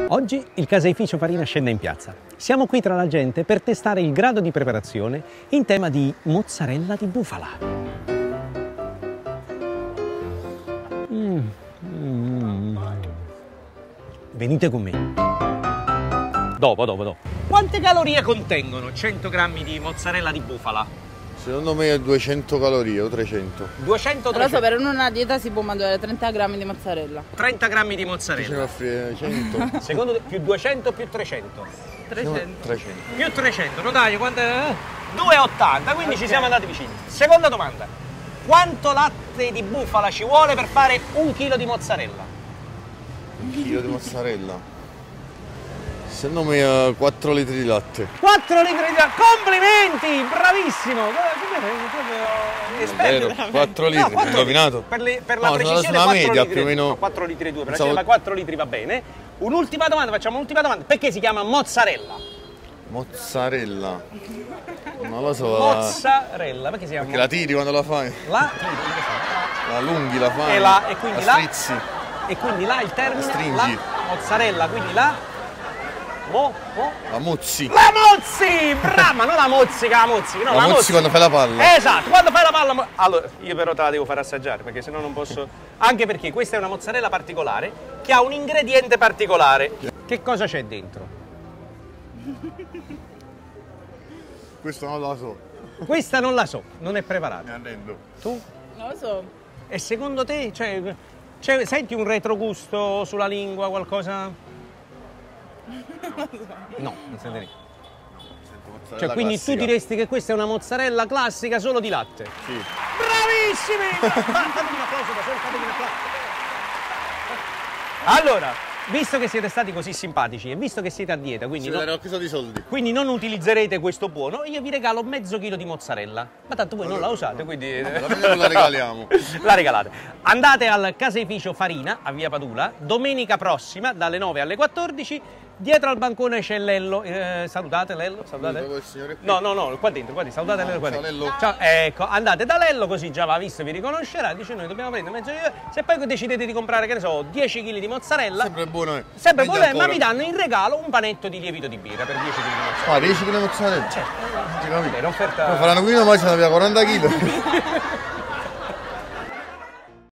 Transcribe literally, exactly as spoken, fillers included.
Oggi il caseificio Farina scende in piazza. Siamo qui tra la gente per testare il grado di preparazione in tema di mozzarella di bufala. Mm. Mm. Venite con me. Dopo, dopo, dopo. Quante calorie contengono cento grammi di mozzarella di bufala? Secondo me è duecento calorie o trecento. duecento trecento. Allora, per una dieta si può mangiare trenta grammi di mozzarella. trenta grammi di mozzarella. cento. Secondo te più duecento più trecento? trecento. trecento. Più trecento, no dai, quanto è? due e ottanta, quindi okay. Ci siamo andati vicini. Seconda domanda. Quanto latte di bufala ci vuole per fare un chilo di mozzarella? Un chilo di mozzarella? Secondo me uh, quattro litri di latte. quattro litri di latte! Complimenti! Bravissimo! Esperto. quattro litri, no, quattro, rovinato. Per, le, per la no, precisione una media litri, più o meno. quattro litri e due, per Pensavo... la quattro litri va bene. Un'ultima domanda, facciamo un'ultima domanda. Perché si chiama mozzarella? Mozzarella. Non lo so. Mozzarella, perché si chiama? Perché la tiri quando la fai. La tiri, la lunghi, la fai. E, la, e quindi la strizzi. E quindi là il termine. La stringi. La mozzarella, quindi la. Mo, mo. La mozzi. La mozzi! Brava, ma non la mozzica, la mozzica, no, la, la mozzi, mozzi quando fai la palla. Esatto, quando fai la palla. Allora, io però te la devo far assaggiare, perché sennò non posso. Anche perché questa è una mozzarella particolare che ha un ingrediente particolare. Che cosa c'è dentro? Questa non la so. Questa non la so, non è preparata. Mi arrendo. Tu? Non lo so. E secondo te, cioè, cioè, senti un retrogusto sulla lingua, qualcosa? No, non sente niente. Cioè, quindi classica. Tu diresti che questa è una mozzarella classica solo di latte? Sì. Bravissimi! Fatevi un applauso da solo, fatevi un applauso. Allora, visto che siete stati così simpatici e visto che siete a dieta, quindi, no, non, di soldi. quindi non utilizzerete questo buono, io vi regalo mezzo chilo di mozzarella. Ma tanto voi allora, non la usate, quindi no, la, la regaliamo. La regalate. Andate al caseificio Farina a Via Padula domenica prossima dalle nove alle quattordici. Dietro al bancone c'è Lello. Eh, salutate Lello, salutate. Il signore qui. No, no, no, qua dentro, qua dentro. Salutate ah, Lello qua dentro. Lello. Ciao, ecco, andate da Lello così già va visto, vi riconoscerà. Dice noi dobbiamo prendere mezzo chilo. Se poi decidete di comprare, che ne so, dieci chili di mozzarella. Sempre buono, eh. Sempre buono, eh, ma vi danno in regalo un panetto di lievito di birra per dieci chili di mozzarella. Ah, dieci chili di mozzarella? Certo. Sì, è un'offerta. Faranno qui una macchina da quaranta chili.